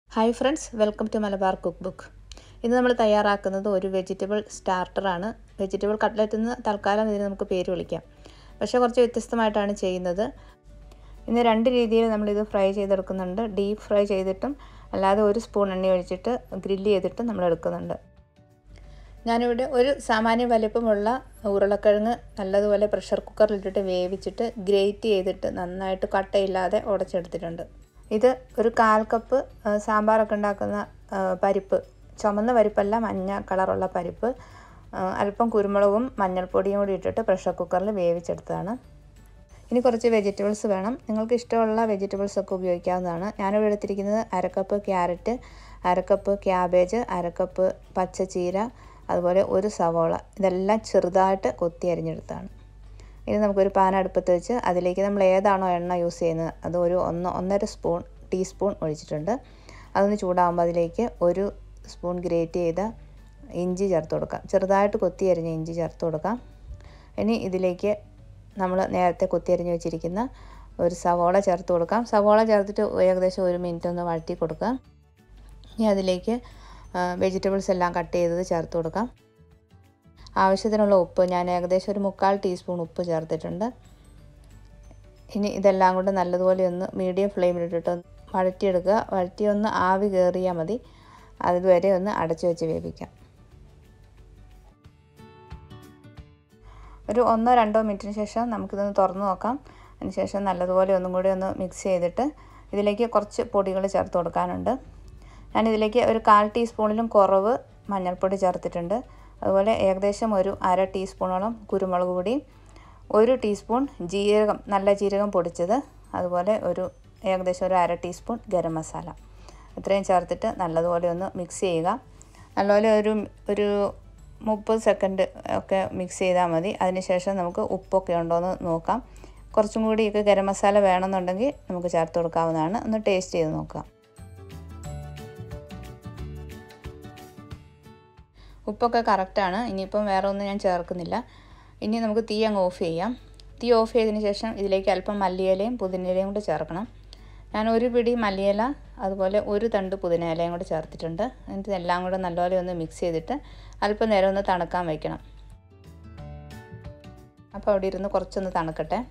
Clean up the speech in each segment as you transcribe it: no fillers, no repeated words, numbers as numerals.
Hi friends, welcome to Malabar cookbook. ഇന്ന് നമ്മൾ തയ്യാറാക്കുന്നത് ഒരു വെജിറ്റബിൾ സ്റ്റാർട്ടർ ആണ്. വെജിറ്റബിൾ കട്ട്ലറ്റ് എന്ന് തൽക്കാലം ഇതിനെ നമുക്ക് പേര് വിളിക്കാം. പക്ഷേ കുറച്ച് വ്യത്യസ്തമായിട്ടാണ് ചെയ്യുന്നത്. ഇന്ന് രണ്ട് രീതിയിൽ നമ്മൾ ഇത് ഫ്രൈ ചെയ്തെടുക്കുന്നുണ്ട്. ഡീപ്പ് ഫ്രൈ ചെയ്തിട്ടും അല്ലാതെ ഒരു സ്പൂൺ എണ്ണ ഒഴിച്ചിട്ട് ഗ്രില്ല് ചെയ്തിട്ട് നമ്മൾ എടുക്കുന്നുണ്ട്. ഞാനിവിടെ ഒരു സാമാന്യ വലിപ്പമുള്ള ഉരുളക്കിഴങ്ങ് നല്ലതുപോലെ പ്രഷർ കുക്കറിൽ ഇട്ടിട്ട് വേവിച്ചിട്ട് ഗ്രേറ്റ് ചെയ്തിട്ട് നന്നായിട്ട് കട്ടയില്ലാതെ ഉടച്ചെടുത്തിട്ടുണ്ട്. ഇത് ഒരു 1/4 കപ്പ് സാമ്പാറൊക്കെ ഉണ്ടാക്കുന്ന പരിപ്പ്, ചുമന്ന പരിപ്പല്ല മഞ്ഞ കളറുള്ള പരിപ്പ്, അല്പം കുരുമുളകും മഞ്ഞൾപ്പൊടിയും കൂടി ഇട്ടിട്ട് പ്രഷർ കുക്കറിൽ വേവിച്ചെടുത്തതാണ്. ഇനി കുറച്ച് വെജിറ്റബിൾസ് വേണം. നിങ്ങൾക്ക് ഇഷ്ടമുള്ള വെജിറ്റബിൾസ് ഒക്കെ ഉപയോഗിക്കാവുന്നതാണ്. ഞാനിവിടെ എടുത്തിരിക്കുന്നത് 1/2 cup carrot, 1/2 cup cabbage, 1/2 cup പച്ചച്ചീര, അതുപോലെ ഒരു സവോള. ഇതെല്ലാം ചെറുതായിട്ട് കൊത്തി അരിഞ്ഞെടുത്താണ്. ഇനി നമുക്കൊരു പാൻ അടുപ്പത്ത് വെച്ച് അതിലേക്ക് നമ്മൾ ഏതാണോ എണ്ണ യൂസ് ചെയ്യുന്നത് അത് ഒരു 1.5 ടീസ്പൂൺ ഒഴിച്ചിട്ടുണ്ട്. അതൊന്ന് ചൂടാകുമ്പോൾ അതിലേക്ക് ഒരു സ്പൂൺ ഗ്രേറ്റ് ചെയ്ത ഇഞ്ചി ചേർത്ത് കൊടുക്കാം. ചെറുതായിട്ട് കൊത്തി അരിഞ്ഞ ഇഞ്ചി ചേർത്ത് കൊടുക്കാം. ഇനി ഇതിലേക്ക് നമ്മൾ നേരത്തെ കൊത്തി അരിഞ്ഞ് വെച്ചിരിക്കുന്ന ഒരു സവോള ചേർത്ത് കൊടുക്കാം. സവോള ചേർത്തിട്ട് ഏകദേശം 1 മിനിറ്റ് ഒന്ന് വഴറ്റി കൊടുക്കാം. ഇനി അതിലേക്ക് വെജിറ്റബിൾസ് എല്ലാം കട്ട് ചെയ്തത് ചേർത്ത് കൊടുക്കാം. ആവശ്യത്തിനുള്ള ഉപ്പ് ഞാൻ ഏകദേശം ഒരു 1/4 ടീസ്പൂൺ ഉപ്പ് ചേർത്തിട്ടുണ്ട്. ഇനി ഇതെല്ലാം കൊണ്ട് നല്ലതുപോലെ ഒന്ന് മീഡിയം ഫ്ലെയിമിലിട്ടിട്ട് വഴറ്റിയെടുക്കുക. വഴറ്റി ഒന്ന് ആവി കയറിയാൽ മതി. അതുവരെ ഒന്ന് അടച്ചു വെച്ച് വേവിക്കാം. ഒരു 1-2 മിനിറ്റിന് ശേഷം നമുക്കിതൊന്ന് തുറന്ന് നോക്കാം. അതിനുശേഷം നല്ലതുപോലെ ഒന്നും കൂടി ഒന്ന് മിക്സ് ചെയ്തിട്ട് ഇതിലേക്ക് കുറച്ച് പൊടികൾ ചേർത്ത് കൊടുക്കാനുണ്ട്. ഞാനിതിലേക്ക് ഒരു 1/4 ടീസ്പൂണിലും കുറവ് മഞ്ഞൾപ്പൊടി ചേർത്തിട്ടുണ്ട്. അതുപോലെ ഏകദേശം ഒരു 1/2 ടീസ്പൂണോളം കുരുമുളക് പൊടി, 1 ടീസ്പൂൺ ജീരകം, നല്ല ജീരകം പൊടിച്ചത്, അതുപോലെ ഏകദേശം ഒരു 1/2 ടീസ്പൂൺ ഗരം മസാല. ഇത്രയും ചേർത്തിട്ട് നല്ലതുപോലെ ഒന്ന് മിക്സ് ചെയ്യുക. നല്ലപോലെ ഒരു 30 സെക്കൻഡ് ഒക്കെ മിക്സ് ചെയ്താൽ മതി. അതിനുശേഷം നമുക്ക് ഉപ്പൊക്കെ ഉണ്ടോ എന്ന് നോക്കാം. കുറച്ചും കൂടിയൊക്കെ ഗരം മസാല വേണമെന്നുണ്ടെങ്കിൽ നമുക്ക് ചേർത്ത് കൊടുക്കാവുന്നതാണ്. ഒന്ന് ടേസ്റ്റ് ചെയ്ത് നോക്കാം. ഉപ്പൊക്കെ കറക്റ്റാണ്. ഇനിയിപ്പം വേറെ ഒന്നും ഞാൻ ചേർക്കുന്നില്ല. ഇനി നമുക്ക് തീ അങ്ങ് ഓഫ് ചെയ്യാം. തീ ഓഫ് ചെയ്തതിന് ശേഷം ഇതിലേക്ക് അല്പം മല്ലിയിലയും പുതിനയിലയും കൂടി ചേർക്കണം. ഞാൻ ഒരു പിടി മല്ലിയില അതുപോലെ ഒരു തണ്ട് പുതിനയിലയും കൂടി ചേർത്തിട്ടുണ്ട്. എന്നിട്ട് എല്ലാം കൂടെ നല്ലപോലെ ഒന്ന് മിക്സ് ചെയ്തിട്ട് അല്പം നേരം ഒന്ന് തണുക്കാൻ വയ്ക്കണം. അപ്പോൾ അവിടെ ഇരുന്ന് കുറച്ചൊന്ന് തണുക്കട്ടെ.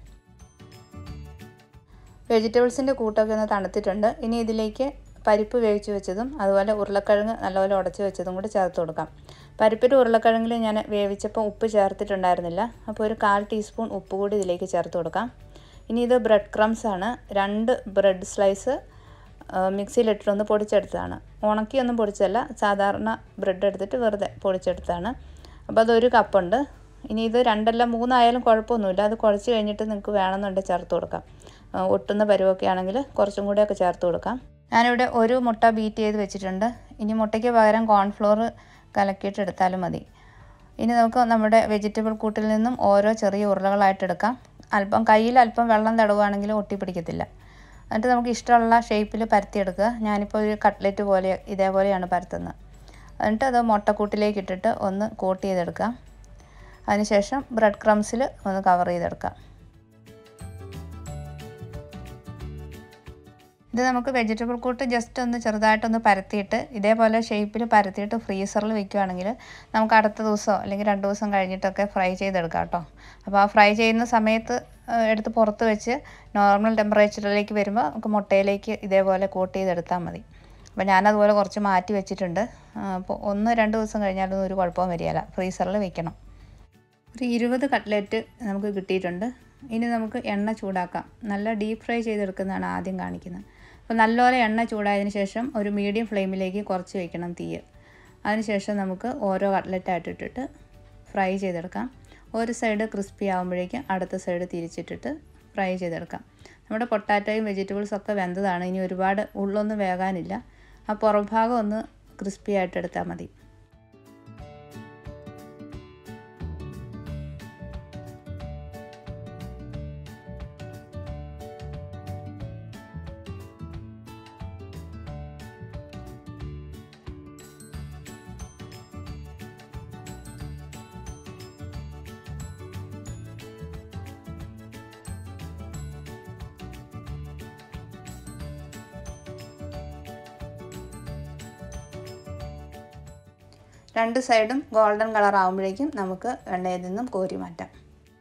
വെജിറ്റബിൾസിൻ്റെ കൂട്ടൊക്കെ ഒന്ന് തണുത്തിട്ടുണ്ട്. ഇനി ഇതിലേക്ക് പരിപ്പ് വേവിച്ച് വെച്ചതും അതുപോലെ ഉരുളക്കിഴങ്ങ് നല്ലപോലെ ഉടച്ച് വെച്ചതും കൂടി ചേർത്ത് കൊടുക്കാം. പരിപ്പിൻ്റെ ഉരുളക്കിഴങ്ങിൽ ഞാൻ വേവിച്ചപ്പോൾ ഉപ്പ് ചേർത്തിട്ടുണ്ടായിരുന്നില്ല. അപ്പോൾ ഒരു 1/4 ടീസ്പൂൺ ഉപ്പ് കൂടി ഇതിലേക്ക് ചേർത്ത് കൊടുക്കാം. ഇനി ഇത് ബ്രെഡ് ക്രംസ് ആണ്. 2 ബ്രെഡ് സ്ലൈസ് മിക്സിയിലിട്ടൊന്ന് പൊടിച്ചെടുത്തതാണ്. ഉണക്കിയൊന്നും പൊടിച്ചതല്ല, സാധാരണ ബ്രെഡ് എടുത്തിട്ട് വെറുതെ പൊടിച്ചെടുത്താണ്. അപ്പോൾ അതൊരു കപ്പുണ്ട്. ഇനി ഇത് 2 3 ആയാലും കുഴപ്പമൊന്നുമില്ല. അത് കുഴച്ച് കഴിഞ്ഞിട്ട് നിങ്ങൾക്ക് വേണമെന്നുണ്ടെങ്കിൽ ചേർത്ത് കൊടുക്കാം. ഒട്ടുന്ന പരുവൊക്കെ ആണെങ്കിൽ കുറച്ചും കൂടെയൊക്കെ ചേർത്ത് കൊടുക്കാം. ഞാനിവിടെ ഒരു മുട്ട ബീറ്റ് ചെയ്ത് വെച്ചിട്ടുണ്ട്. ഇനി മുട്ടയ്ക്ക് പകരം കോൺഫ്ലോർ കലക്കിയിട്ട് എടുത്താലും മതി. ഇനി നമുക്ക് നമ്മുടെ വെജിറ്റബിൾ കൂട്ടിൽ നിന്നും ഓരോ ചെറിയ ഉരുളകളായിട്ട് എടുക്കാം. കയ്യിൽ അല്പം വെള്ളം തടവുകയാണെങ്കിൽ ഒട്ടിപ്പിടിക്കത്തില്ല. എന്നിട്ട് നമുക്ക് ഇഷ്ടമുള്ള ഷേപ്പിൽ പരത്തിയെടുക്കുക. ഞാനിപ്പോൾ ഒരു കട്ട്ലറ്റ് പോലെ ഇതേപോലെയാണ് പരത്തുന്നത്. എന്നിട്ട് അത് മുട്ടക്കൂട്ടിലേക്ക് ഇട്ടിട്ട് ഒന്ന് കോട്ട് ചെയ്തെടുക്കാം. അതിനുശേഷം ബ്രെഡ് ക്രംസിൽ ഒന്ന് കവർ ചെയ്തെടുക്കാം. ഇത് നമുക്ക് വെജിറ്റബിൾ കൂട്ട് ജസ്റ്റ് ഒന്ന് ചെറുതായിട്ടൊന്ന് പരത്തിയിട്ട് ഇതേപോലെ ഷേപ്പിൽ പരത്തിയിട്ട് ഫ്രീസറിൽ വെക്കുകയാണെങ്കിൽ നമുക്ക് അടുത്ത ദിവസമോ അല്ലെങ്കിൽ 2 ദിവസം കഴിഞ്ഞിട്ടൊക്കെ ഫ്രൈ ചെയ്തെടുക്കാം കേട്ടോ. അപ്പോൾ ആ ഫ്രൈ ചെയ്യുന്ന സമയത്ത് എടുത്ത് പുറത്ത് വെച്ച് നോർമൽ ടെമ്പറേച്ചറിലേക്ക് വരുമ്പോൾ നമുക്ക് മുട്ടയിലേക്ക് ഇതേപോലെ കോട്ട് ചെയ്തെടുത്താൽ മതി. അപ്പോൾ ഞാനതുപോലെ കുറച്ച് മാറ്റി വെച്ചിട്ടുണ്ട്. അപ്പോൾ 1-2 ദിവസം കഴിഞ്ഞാലൊന്നും ഒരു കുഴപ്പവും വരികയില്ല. ഫ്രീസറിൽ വെക്കണം. ഒരു 20 കട്ട്ലറ്റ് നമുക്ക് കിട്ടിയിട്ടുണ്ട്. ഇനി നമുക്ക് എണ്ണ ചൂടാക്കാം. നല്ല ഡീപ്പ് ഫ്രൈ ചെയ്തെടുക്കുന്നതാണ് ആദ്യം കാണിക്കുന്നത്. അപ്പോൾ നല്ലപോലെ എണ്ണ ചൂടായതിന് ശേഷം ഒരു മീഡിയം ഫ്ലെയിമിലേക്ക് കുറച്ച് വയ്ക്കണം തീ. അതിനുശേഷം നമുക്ക് ഓരോ കട്ട്ലറ്റായിട്ട് ഇട്ടിട്ട് ഫ്രൈ ചെയ്തെടുക്കാം. ഒരു സൈഡ് ക്രിസ്പി ആകുമ്പോഴേക്കും അടുത്ത സൈഡ് തിരിച്ചിട്ടിട്ട് ഫ്രൈ ചെയ്തെടുക്കാം. നമ്മുടെ പൊട്ടാറ്റോയും വെജിറ്റബിൾസൊക്കെ വെന്തതാണ്. ഇനി ഒരുപാട് ഉള്ളൊന്നും വേകാനില്ല. ആ പുറംഭാഗം ഒന്ന് ക്രിസ്പി ആയിട്ട് എടുത്താൽ മതി. രണ്ട് സൈഡും ഗോൾഡൻ കളർ ആകുമ്പോഴേക്കും നമുക്ക് എണ്ണയിൽ നിന്നും കോരി മാറ്റാം.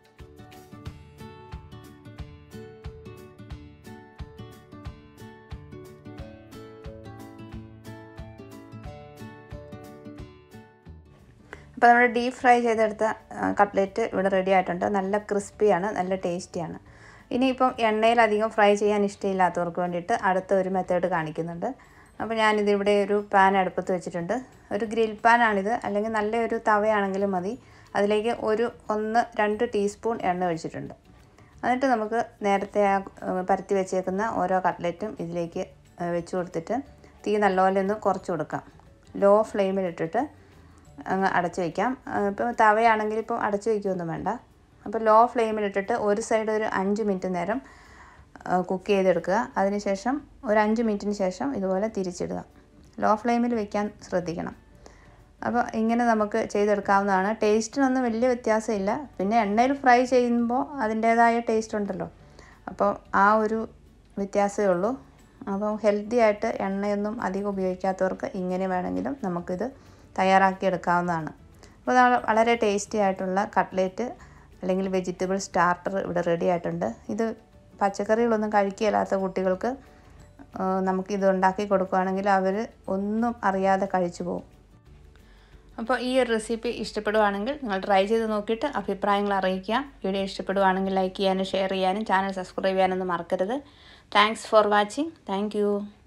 അപ്പോൾ നമ്മുടെ ഡീപ്പ് ഫ്രൈ ചെയ്തെടുത്ത കട്ട്ലറ്റ് ഇവിടെ റെഡി ആയിട്ടുണ്ട്. നല്ല ക്രിസ്പിയാണ്, നല്ല ടേസ്റ്റിയാണ്. ഇനിയിപ്പം എണ്ണയിലധികം ഫ്രൈ ചെയ്യാൻ ഇഷ്ടമില്ലാത്തവർക്ക് വേണ്ടിയിട്ട് അടുത്ത ഒരു മെത്തേഡ് കാണിക്കുന്നുണ്ട്. അപ്പോൾ ഞാനിതിവിടെ ഒരു പാൻ അടുപ്പത്ത് വെച്ചിട്ടുണ്ട്. ഒരു ഗ്രിൽ പാനാണിത്, അല്ലെങ്കിൽ നല്ലൊരു തവയാണെങ്കിലും മതി. അതിലേക്ക് 1-2 ടീസ്പൂൺ എണ്ണ ഒഴിച്ചിട്ടുണ്ട്. എന്നിട്ട് നമുക്ക് നേരത്തെ പരത്തി വെച്ചേക്കുന്ന ഓരോ കട്ട്ലറ്റും ഇതിലേക്ക് വെച്ച് കൊടുത്തിട്ട് തീ നല്ലപോലെ ഒന്ന് കുറച്ച് കൊടുക്കാം. ലോ ഫ്ലെയിമിലിട്ടിട്ട് അങ്ങ് അടച്ചു വയ്ക്കാം. ഇപ്പോൾ തവയാണെങ്കിൽ ഇപ്പോൾ അടച്ചു വയ്ക്കുകയൊന്നും വേണ്ട. അപ്പോൾ ലോ ഫ്ലെയിമിലിട്ടിട്ട് ഒരു സൈഡ് ഒരു 5 മിനിറ്റ് നേരം കുക്ക് ചെയ്തെടുക്കുക. അതിനുശേഷം ഒരു 5 മിനിറ്റിന് ശേഷം ഇതുപോലെ തിരിച്ചിടുക. ലോ ഫ്ലെയിമിൽ വെക്കാൻ ശ്രദ്ധിക്കണം. അപ്പോൾ ഇങ്ങനെ നമുക്ക് ചെയ്തെടുക്കാവുന്നതാണ്. ടേസ്റ്റിനൊന്നും വലിയ വ്യത്യാസമില്ല. പിന്നെ എണ്ണയിൽ ഫ്രൈ ചെയ്യുമ്പോൾ അതിൻ്റേതായ ടേസ്റ്റ് ഉണ്ടല്ലോ, അപ്പോൾ ആ ഒരു വ്യത്യാസമേ ഉള്ളൂ. അപ്പോൾ ഹെൽത്തി ആയിട്ട് എണ്ണയൊന്നും അധികം ഉപയോഗിക്കാത്തവർക്ക് ഇങ്ങനെ വേണമെങ്കിലും നമുക്കിത് തയ്യാറാക്കിയെടുക്കാവുന്നതാണ്. അപ്പോൾ വളരെ ടേസ്റ്റി ആയിട്ടുള്ള കട്ട്ലേറ്റ് അല്ലെങ്കിൽ വെജിറ്റബിൾ സ്റ്റാർട്ടർ ഇവിടെ റെഡി ആയിട്ടുണ്ട്. ഇത് പച്ചക്കറികളൊന്നും കഴിക്കില്ലാത്ത കുട്ടികൾക്ക് നമുക്കിത് ഉണ്ടാക്കി കൊടുക്കുകയാണെങ്കിൽ അവർ ഒന്നും അറിയാതെ കഴിച്ചു പോകും. അപ്പോൾ ഈ ഒരു റെസിപ്പി ഇഷ്ടപ്പെടുവാണെങ്കിൽ നിങ്ങൾ ട്രൈ ചെയ്ത് നോക്കിയിട്ട് അഭിപ്രായങ്ങൾ അറിയിക്കുക. വീഡിയോ ഇഷ്ടപ്പെടുവാണെങ്കിൽ ലൈക്ക് ചെയ്യാനും ഷെയർ ചെയ്യാനും ചാനൽ സബ്സ്ക്രൈബ് ചെയ്യാനൊന്നും മറക്കരുത്. Thanks for watching. Thank U.